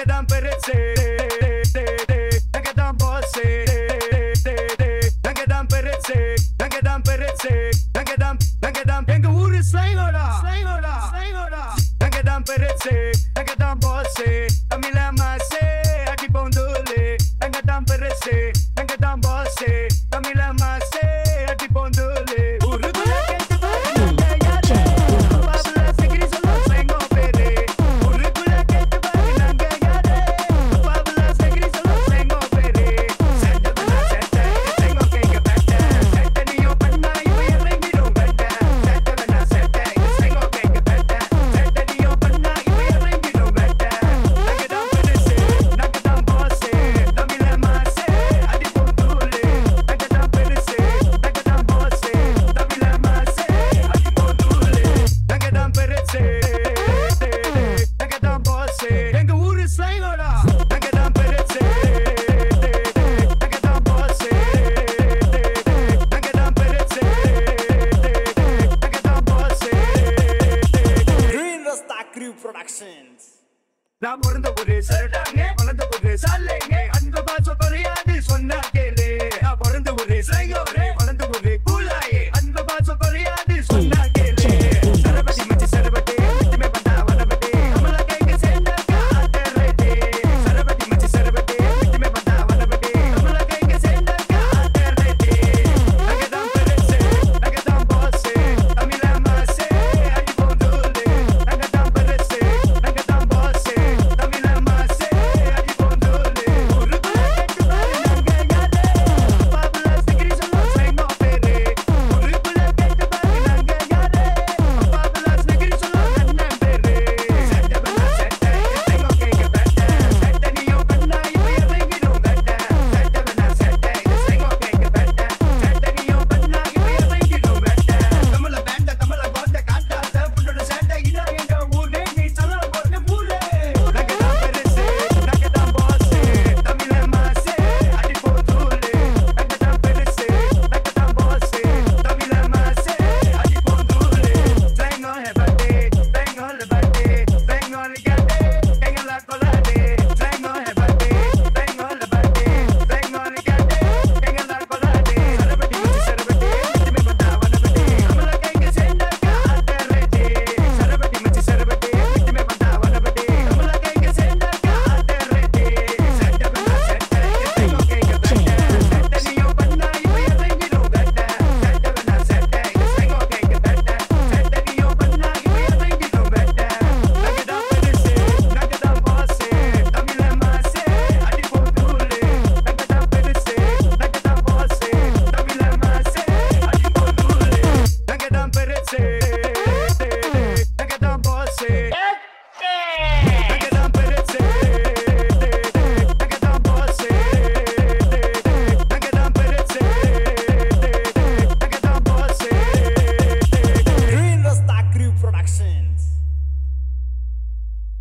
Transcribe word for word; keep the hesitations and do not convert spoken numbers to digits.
நாங்கதான் பெருசு நாங்கதான் boss நாங்கதான் பெருசு நாங்கதான் பெருசு நாங்கதான் நாங்கதான் எங்க ஊரு ஸ்லைங்கோடா ஸ்லைங்கோடா ஸ்லைங்கோடா நாங்கதான் பெருசு நாங்கதான் boss தமிழ மாசே அடி போந்தூலு நாங்கதான் பெருசு நாங்கதான் boss தமிழ மாசே அடி போந்தூலு ஊருக்குள்ள கேட்டு பாருங்க யாரு பாபுல சிகிரி சொல்லும் ஸ்லைங்கோ பேரு ஊருக்குள்ள கேட்டு பாருங்க யாரு பாபுல சிகிரி சொல்லும் ஸ்லைங்கோ பேரு செட்ட பண்ணா செட்ட ஸ்லைங்கோ கேக்க பெட்ட செட்ட நீயோ பண்ணா இவ இறங்கிடும் பெட்ட செட்ட பண்ணா செட்ட ஸ்லைங்கோ கேக்க பெட்ட செட்ட நீயோ பண்ணா இவ இறங்கிடும் பெட்ட நாங்கதான் பெருசு நாங்கதான் boss தமிழ மாசே அடி போந்தூலு நாங்கதான் பெருசு நாங்கதான் boss தமிழ மாசே அடி போந்தூலு நாங்கதான் பெருசு நாங்கதான் boss எங்க ஊரு ஸ்லைங்கோடா நாங்கதான் பெருசு நாங்கதான் boss நாங்கதான் பெருசு நாங்கதான் boss Green Rasta Crew Productions. நான் பிறந்த ஒரு சரடாங்க வளர்ந்த ஒரு சாலைங்க அந்த பாசம் குறையாது சொன்னா கேளு நான் பிறந்த ஒரு ஸ்லைங்கோ